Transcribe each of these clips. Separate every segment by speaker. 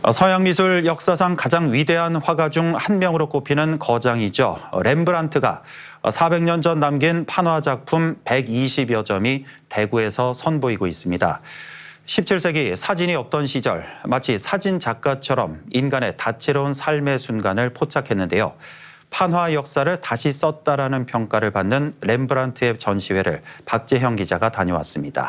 Speaker 1: 서양 미술 역사상 가장 위대한 화가 중 한 명으로 꼽히는 거장이죠. 렘브란트가 400년 전 남긴 판화 작품 120여 점이 대구에서 선보이고 있습니다. 17세기 사진이 없던 시절 마치 사진 작가처럼 인간의 다채로운 삶의 순간을 포착했는데요. 판화 역사를 다시 썼다라는 평가를 받는 렘브란트의 전시회를 박재형 기자가 다녀왔습니다.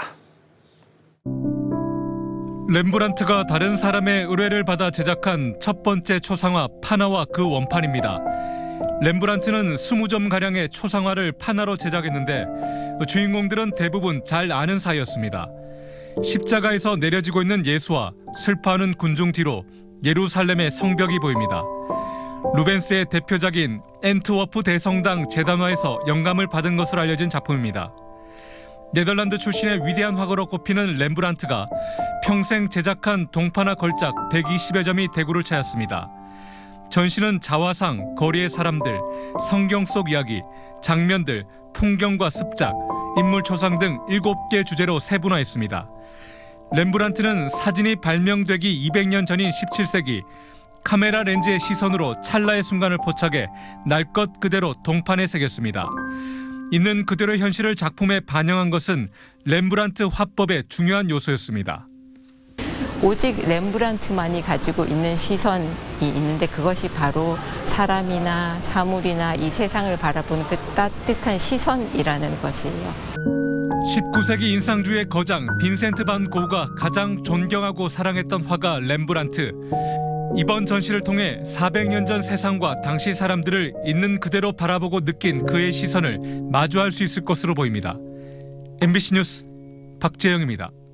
Speaker 2: 렘브란트가 다른 사람의 의뢰를 받아 제작한 첫 번째 초상화 판화와 그 원판입니다. 렘브란트는 20점가량의 초상화를 판화로 제작했는데 주인공들은 대부분 잘 아는 사이였습니다. 십자가에서 내려지고 있는 예수와 슬퍼하는 군중 뒤로 예루살렘의 성벽이 보입니다. 루벤스의 대표작인 앤트워프 대성당 재단화에서 영감을 받은 것으로 알려진 작품입니다. 네덜란드 출신의 위대한 화가로 꼽히는 렘브란트가 평생 제작한 동판화 걸작 120여 점이 대구를 찾았습니다. 전시는 자화상, 거리의 사람들, 성경 속 이야기, 장면들, 풍경과 습작, 인물 초상 등 7개 주제로 세분화했습니다. 렘브란트는 사진이 발명되기 200년 전인 17세기 카메라 렌즈의 시선으로 찰나의 순간을 포착해 날 것 그대로 동판에 새겼습니다. 있는 그대로 현실을 작품에 반영한 것은 렘브란트 화법의 중요한 요소였습니다.
Speaker 3: 오직 렘브란트만이 가지고 있는 시선이 있는데 그것이 바로 사람이나 사물이나 이 세상을 바라보는 그 따뜻한 시선이라는 것이에요.
Speaker 2: 19세기 인상주의 거장 빈센트 반 고흐가 가장 존경하고 사랑했던 화가 렘브란트. 이번 전시를 통해 400년 전 세상과 당시 사람들을 있는 그대로 바라보고 느낀 그의 시선을 마주할 수 있을 것으로 보입니다. MBC 뉴스 박재영입니다.